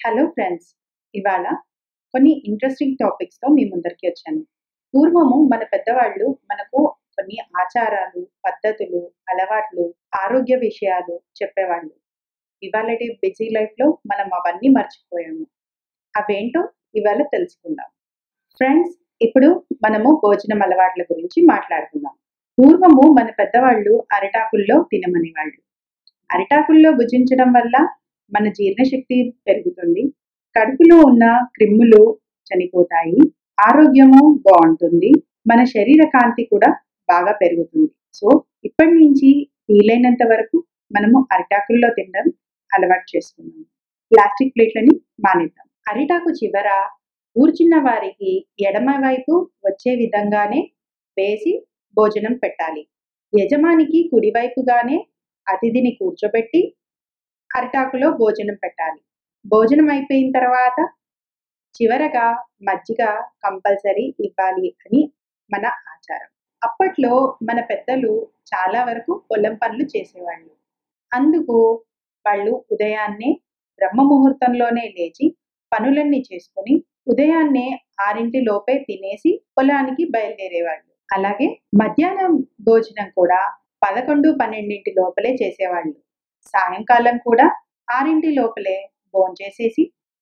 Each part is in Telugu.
హలో ఫ్రెండ్స్, ఇవాళ కొన్ని ఇంట్రెస్టింగ్ టాపిక్స్తో మీ ముందరికి వచ్చాను. పూర్వము మన పెద్దవాళ్ళు మనకు కొన్ని ఆచారాలు, పద్ధతులు, అలవాట్లు, ఆరోగ్య విషయాలు చెప్పేవాళ్ళు. ఇవాళటి బిజీ లైఫ్లో మనం అవన్నీ మర్చిపోయాము. అవేంటో ఇవాళ తెలుసుకుందాం. ఫ్రెండ్స్, ఇప్పుడు మనము భోజనం అలవాట్ల గురించి మాట్లాడుకుందాం. పూర్వము మన పెద్దవాళ్ళు అరిటాకుల్లో తినమనేవాళ్ళు. అరిటాకుల్లో భుజించడం వల్ల మన జీర్ణశక్తి పెరుగుతుంది, కడుపులో ఉన్న క్రిములు చనిపోతాయి, ఆరోగ్యము బాగుంటుంది, మన శరీర కాంతి కూడా బాగా పెరుగుతుంది. సో ఇప్పటి నుంచి వీలైనంత వరకు మనము అరిటాకుల్లో తినడం అలవాటు చేసుకుందాం. ప్లాస్టిక్ ప్లేట్లని మానేద్దాం. అరిటాకు చివర కూర్చున్న వారికి ఎడమ వైపు వచ్చే విధంగానే వేసి భోజనం పెట్టాలి. యజమానికి కుడివైపుగానే అతిథిని కూర్చోబెట్టి అరిటాకులో భోజనం పెట్టాలి. భోజనం అయిపోయిన తర్వాత చివరగా మజ్జిగ కంపల్సరీ ఇవ్వాలి అని మన ఆచారం. అప్పట్లో మన పెద్దలు చాలా వరకు పొలం పనులు చేసేవాళ్ళు. అందుకు వాళ్ళు ఉదయాన్నే బ్రహ్మ ముహూర్తంలోనే లేచి పనులన్నీ చేసుకొని ఉదయాన్నే 6 లోపే తినేసి పొలానికి బయలుదేరేవాళ్ళు. అలాగే మధ్యాహ్నం భోజనం కూడా 11, 12 లోపలే చేసేవాళ్ళు. సాయంకాలం కూడా 6 లోపలే భోంచేసేసి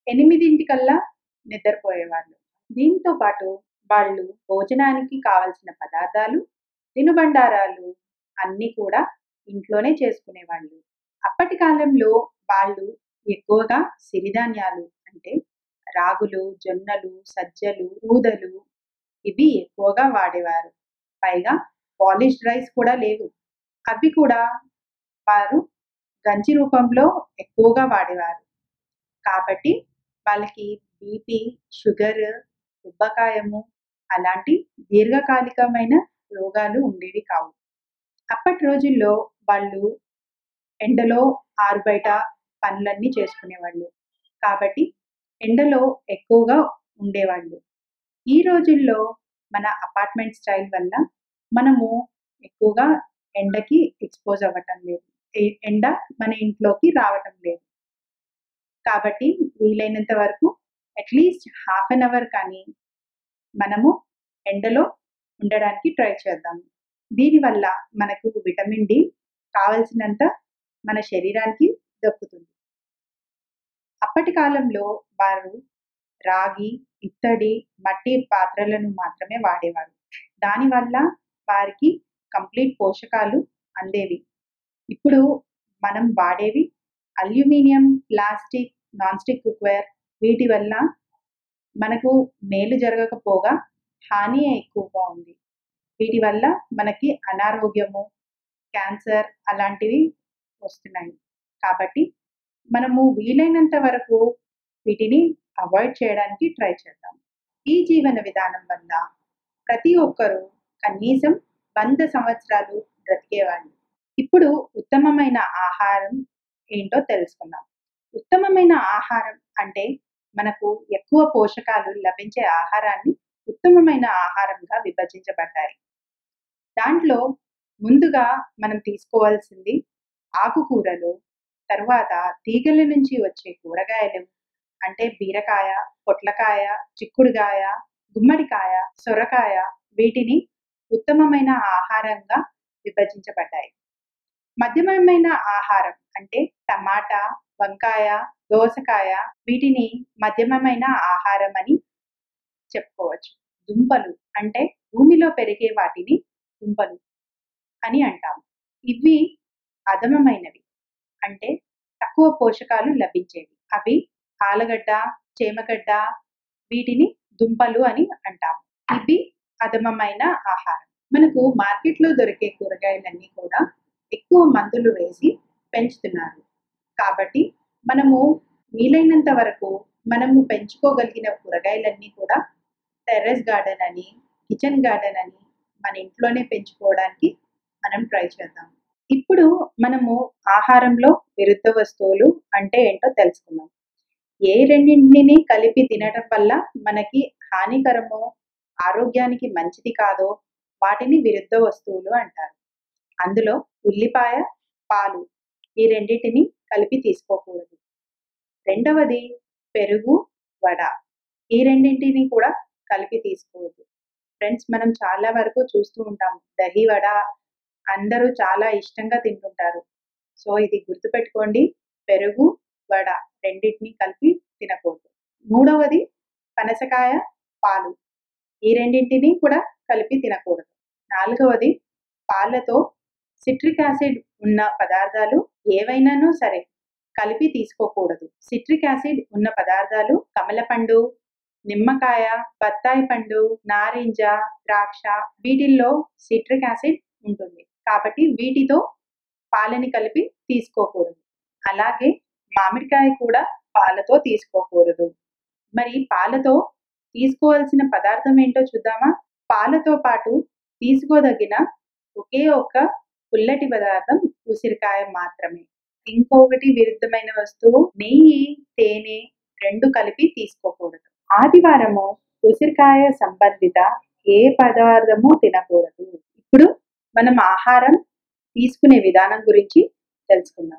8 కల్లా నిద్రపోయేవాళ్ళు. దీంతో పాటు వాళ్ళు భోజనానికి కావలసిన పదార్థాలు, తినుబండారాలు అన్నీ కూడా ఇంట్లోనే చేసుకునేవాళ్ళు. అప్పటి కాలంలో వాళ్ళు ఎక్కువగా సిరిధాన్యాలు అంటే రాగులు, జొన్నలు, సజ్జలు, ఊదలు ఇవి ఎక్కువగా వాడేవారు. పైగా పాలిష్డ్ రైస్ కూడా లేవు. అవి కూడా వారు గంజి రూపంలో ఎక్కువగా వాడేవారు. కాబట్టి వాళ్ళకి బీపీ, షుగర్, ఉబ్బకాయము అలాంటి దీర్ఘకాలికమైన రోగాలు ఉండేవి కావు. అప్పటి రోజుల్లో వాళ్ళు ఎండలో ఆరుబయట పనులన్నీ చేసుకునేవాళ్ళు. కాబట్టి ఎండలో ఎక్కువగా ఉండేవాళ్ళు. ఈ రోజుల్లో మన అపార్ట్మెంట్ స్టైల్ వల్ల మనము ఎక్కువగా ఎండకి ఎక్స్పోజ్ అవ్వటం లేదు. ఎండ మన ఇంట్లోకి రావటం లేదు. కాబట్టి వీలైనంత వరకు అట్లీస్ట్ హాఫ్ అన్ అవర్ కానీ మనము ఎండలో ఉండడానికి ట్రై చేద్దాం. దీనివల్ల మనకు విటమిన్ డి కావలసినంత మన శరీరానికి దక్కుతుంది. అప్పటి కాలంలో వారు రాగి, ఇత్తడి, మట్టి పాత్రలను మాత్రమే వాడేవారు. దానివల్ల వారికి కంప్లీట్ పోషకాలు అందేవి. ఇప్పుడు మనం వాడేవి aluminium, plastic, non stick cookware. వీటి వల్ల మనకు మేలు జరగకపోగా హాని ఎక్కువగా ఉంది. వీటి వల్ల మనకి అనారోగ్యము, క్యాన్సర్ అలాంటివి వస్తున్నాయి. కాబట్టి మనము వీలైనంత వరకు వీటిని అవాయిడ్ చేయడానికి ట్రై చేద్దాం. ఈ జీవన విధానం వల్ల ప్రతి ఒక్కరూ కనీసం 100 సంవత్సరాలు బ్రతికేవాళ్ళు. ఇప్పుడు ఉత్తమమైన ఆహారం ఏంటో తెలుసుకుందాం. ఉత్తమమైన ఆహారం అంటే మనకు ఎక్కువ పోషకాలు లభించే ఆహారాన్ని ఉత్తమమైన ఆహారంగా విభజించబడ్డాయి. దాంట్లో ముందుగా మనం తీసుకోవాల్సింది ఆకుకూరలు, తరువాత తీగల నుంచి వచ్చే కూరగాయలు అంటే బీరకాయ, పొట్లకాయ, చిక్కుడుకాయ, గుమ్మడికాయ, సొరకాయ వీటిని ఉత్తమమైన ఆహారంగా విభజించబడ్డాయి. మధ్యమమైన ఆహారం అంటే టమాటా, వంకాయ, దోసకాయ వీటిని మధ్యమమైన ఆహారం అని చెప్పుకోవచ్చు. దుంపలు అంటే భూమిలో పెరిగే వాటిని దుంపలు అని అంటాం. ఇవి అధమమైనవి అంటే తక్కువ పోషకాలు లభించేవి. అవి ఆలగడ్డ, చేమగడ్డ వీటిని దుంపలు అని అంటాం. ఇవి అధమమైన ఆహారం. మనకు మార్కెట్లో దొరికే కూరగాయలన్నీ కూడా ఎక్కువ మందులు వేసి పెంచుతున్నారు. కాబట్టి మనము వీలైనంత వరకు మనము పెంచుకోగలిగిన కూరగాయలన్నీ కూడా టెర్రస్ గార్డెన్ అని, కిచెన్ గార్డెన్ అని మన ఇంట్లోనే పెంచుకోవడానికి మనం ట్రై చేద్దాం. ఇప్పుడు మనము ఆహారంలో విరుద్ధ వస్తువులు అంటే ఏంటో తెలుసుకుందాం. ఏ రెండింటిని కలిపి తినడం వల్ల మనకి హానికరమో, ఆరోగ్యానికి మంచిది కాదో వాటిని విరుద్ధ వస్తువులు అంటారు. అందులో ఉల్లిపాయ, పాలు ఈ రెండింటిని కలిపి తీసుకోకూడదు. రెండవది పెరుగు, వడ ఈ రెండింటిని కూడా కలిపి తీసుకోవద్దు. ఫ్రెండ్స్, మనం చాలా వరకు చూస్తూ ఉంటాం దహి వడ అందరూ చాలా ఇష్టంగా తింటుంటారు. సో ఇది గుర్తుపెట్టుకోండి, పెరుగు, వడ రెండింటిని కలిపి తినకూడదు. మూడవది పనసకాయ, పాలు ఈ రెండింటిని కూడా కలిపి తినకూడదు. నాలుగవది పాలతో సిట్రిక్ యాసిడ్ ఉన్న పదార్థాలు ఏవైనాను సరే కలిపి తీసుకోకూడదు. సిట్రిక్ యాసిడ్ ఉన్న పదార్థాలు కమలపండు, నిమ్మకాయ, బత్తాయి పండు, నారింజ, ద్రాక్ష వీటిల్లో సిట్రిక్ యాసిడ్ ఉంటుంది. కాబట్టి వీటితో పాలని కలిపి తీసుకోకూడదు. అలాగే మామిడికాయ కూడా పాలతో తీసుకోకూడదు. మరి పాలతో తీసుకోవాల్సిన పదార్థం ఏంటో చూద్దామా? పాలతో పాటు తీసుకోదగిన ఒకే ఒక్క పుల్లటి పదార్థం ఉసిరికాయ మాత్రమే. ఇంకొకటి విరుద్ధమైన వస్తువు నెయ్యి, తేనె రెండు కలిపి తీసుకోకూడదు. ఆదివారము ఉసిరికాయ సంబంధిత ఏ పదార్థము తినకూడదు. ఇప్పుడు మనం ఆహారం తీసుకునే విధానం గురించి తెలుసుకుందాం.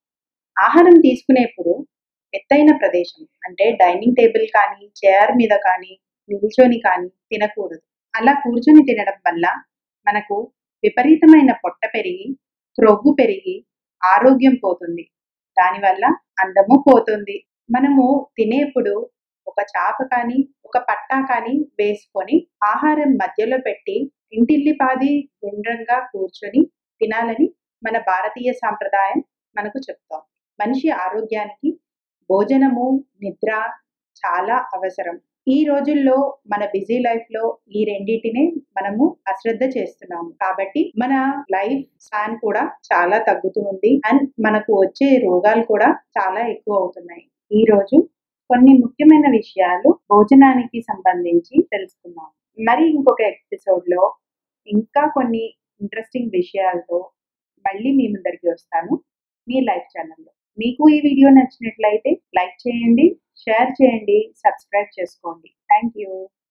ఆహారం తీసుకునేప్పుడు ఎత్తైన ప్రదేశం అంటే డైనింగ్ టేబుల్ కానీ, చైర్ మీద కానీ, నిల్చొని కానీ తినకూడదు. అలా కూర్చొని తినడం వల్ల మనకు విపరీతమైన పొట్ట పెరిగి, క్రొవ్వు పెరిగి ఆరోగ్యం పోతుంది. దానివల్ల అందము పోతుంది. మనము తినేప్పుడు ఒక చాప కానీ, ఒక పట్టా కానీ వేసుకొని ఆహారం మధ్యలో పెట్టి ఇంటిల్లిపాది గుండ్రంగా కూర్చొని తినాలని మన భారతీయ సాంప్రదాయం మనకు చెప్తోంది. మనిషి ఆరోగ్యానికి భోజనము, నిద్ర చాలా అవసరం. ఈ రోజుల్లో మన బిజీ లైఫ్ లో ఈ రెండింటినే మనము అశ్రద్ధ చేస్తున్నాము. కాబట్టి మన లైఫ్ స్పాన్ కూడా చాలా తగ్గుతూ ఉంది అండ్ మనకు వచ్చే రోగాలు కూడా చాలా ఎక్కువ అవుతున్నాయి. ఈ రోజు కొన్ని ముఖ్యమైన విషయాలు భోజనానికి సంబంధించి తెలుసుకున్నాం. మరి ఇంకొక ఎపిసోడ్ లో ఇంకా కొన్ని ఇంట్రెస్టింగ్ విషయాలతో మళ్ళీ మీ ముందరికి వస్తాను మీ లైఫ్ ఛానల్లో. మీకు ఈ వీడియో నచ్చినట్లయితే లైక్ చేయండి, షేర్ చేయండి, సబ్స్క్రైబ్ చేసుకోండి. Thank you.